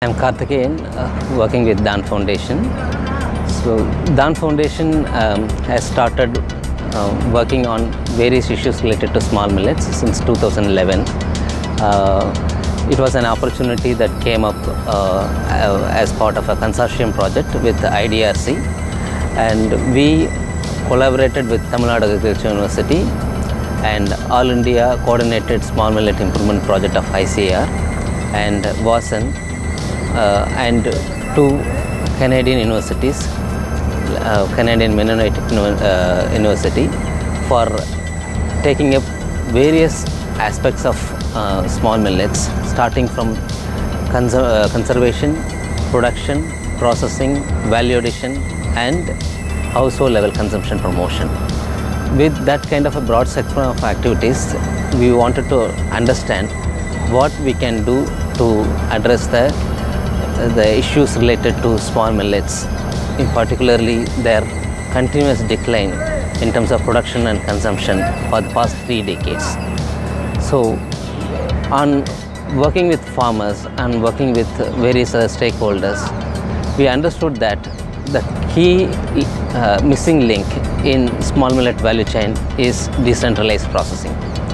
I'm Karthikeyan, working with DHAN Foundation. So DHAN Foundation has started working on various issues related to small millets since 2011. It was an opportunity that came up as part of a consortium project with IDRC, and we collaborated with Tamil Nadu Agriculture University and All India Coordinated Small Millet Improvement Project of ICAR and WASN and two Canadian universities, Canadian Mennonite University, for taking up various aspects of small millets, starting from conservation, production, processing, value addition and household level consumption promotion. With that kind of a broad spectrum of activities, we wanted to understand what we can do to address the issues related to small millets, in particularly their continuous decline in terms of production and consumption for the past 3 decades. So, on working with farmers and working with various other stakeholders, we understood that the key missing link in small millet value chain is decentralized processing.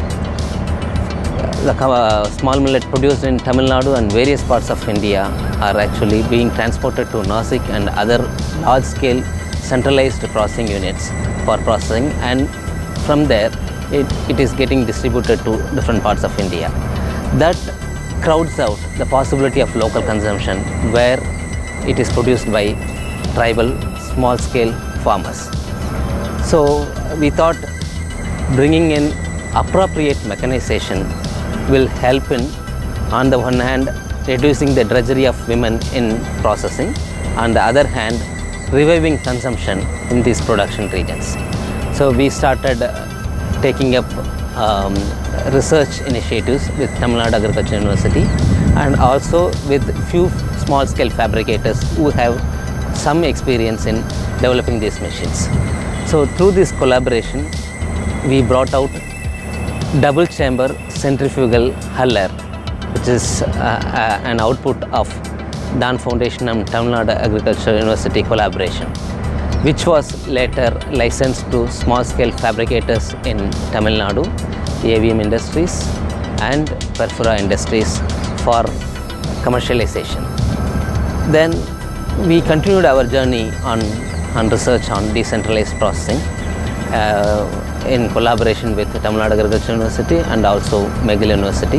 The small millet produced in Tamil Nadu and various parts of India are actually being transported to Nasik and other large-scale centralized processing units for processing, and from there it is getting distributed to different parts of India. That crowds out the possibility of local consumption where it is produced by tribal small-scale farmers. So we thought bringing in appropriate mechanization will help in, on the one hand, reducing the drudgery of women in processing, on the other hand, reviving consumption in these production regions. So we started taking up research initiatives with Tamil Nadu Agriculture University and also with few small-scale fabricators who have some experience in developing these machines. So through this collaboration, we brought out double chamber centrifugal huller, which is an output of DHAN Foundation and Tamil Nadu Agriculture University collaboration, which was later licensed to small-scale fabricators in Tamil Nadu, AVM Industries and Perfura Industries for commercialization. Then we continued our journey on research on decentralized processing in collaboration with Tamil Nadu Agriculture University and also McGill University.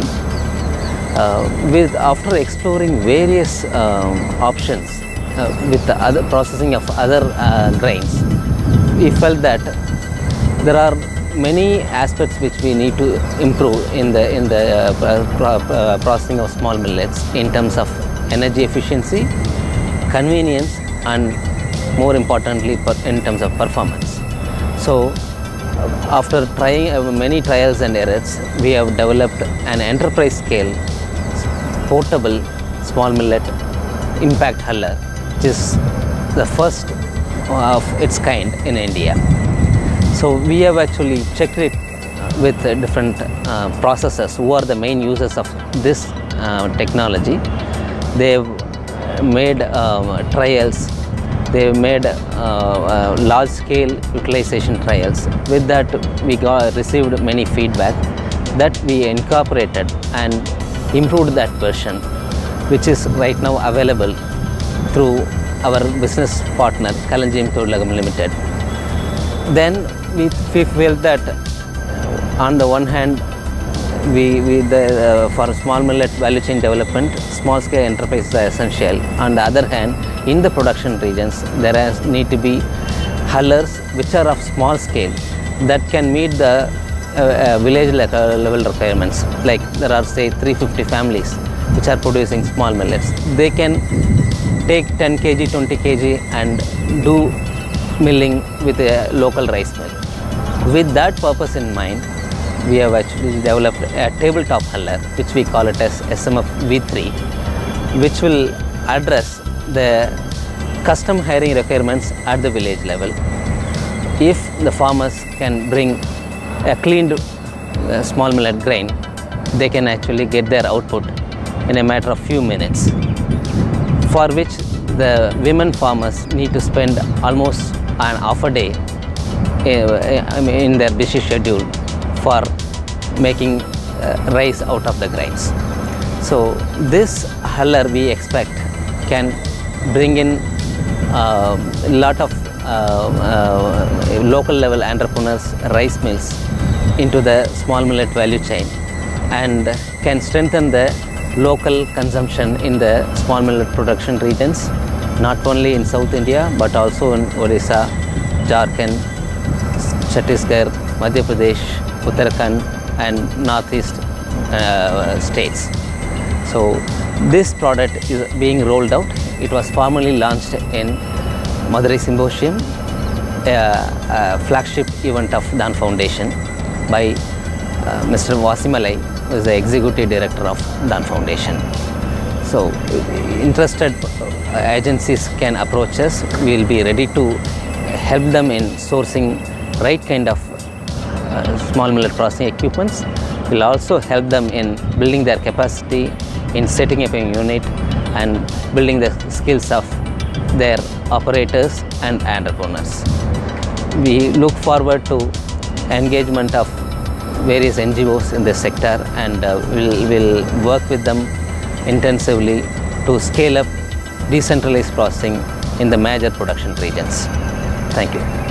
After exploring various options with the other processing of other grains, we felt that there are many aspects which we need to improve in the processing of small millets in terms of energy efficiency, convenience and more importantly in terms of performance. So after trying many trials and errors, we have developed an enterprise scale portable small millet impact huller, which is the first of its kind in India. So we have actually checked it with different processors who are the main users of this technology. They have made trials. They have made large-scale utilization trials. With that, we received many feedback that we incorporated and improved that version, which is right now available through our business partner, Kalanjiyam Thodilagam Limited. Then we felt that on the one hand, for small millet value chain development, small-scale enterprises are essential. On the other hand, in the production regions, there need to be hullers which are of small scale that can meet the village level requirements. Like there are say 350 families which are producing small millets. They can take 10 kg, 20 kg and do milling with a local rice mill. With that purpose in mind, we have actually developed a tabletop huller, which we call it as SMF V3, which will address the custom hiring requirements at the village level. If the farmers can bring a cleaned small millet grain, they can actually get their output in a matter of few minutes. for which the women farmers need to spend almost an half a day in their busy schedule for making rice out of the grains. So this huller we expect can bring in a lot of local level entrepreneurs, rice mills into the small millet value chain, and can strengthen the local consumption in the small millet production regions, not only in South India but also in Odisha, Jharkhand, Chhattisgarh, Madhya Pradesh, Uttarakhand and northeast states. So this product is being rolled out. It was formally launched in Madurai Symposium, a flagship event of DHAN Foundation by Mr. Vasimalai, who is the Executive Director of DHAN Foundation. So interested agencies can approach us. We will be ready to help them in sourcing right kind of small millet processing equipments. We will also help them in building their capacity, in setting up a unit and building the skills of their operators and entrepreneurs. We look forward to engagement of various NGOs in this sector, and we'll work with them intensively to scale up decentralized processing in the major production regions. Thank you.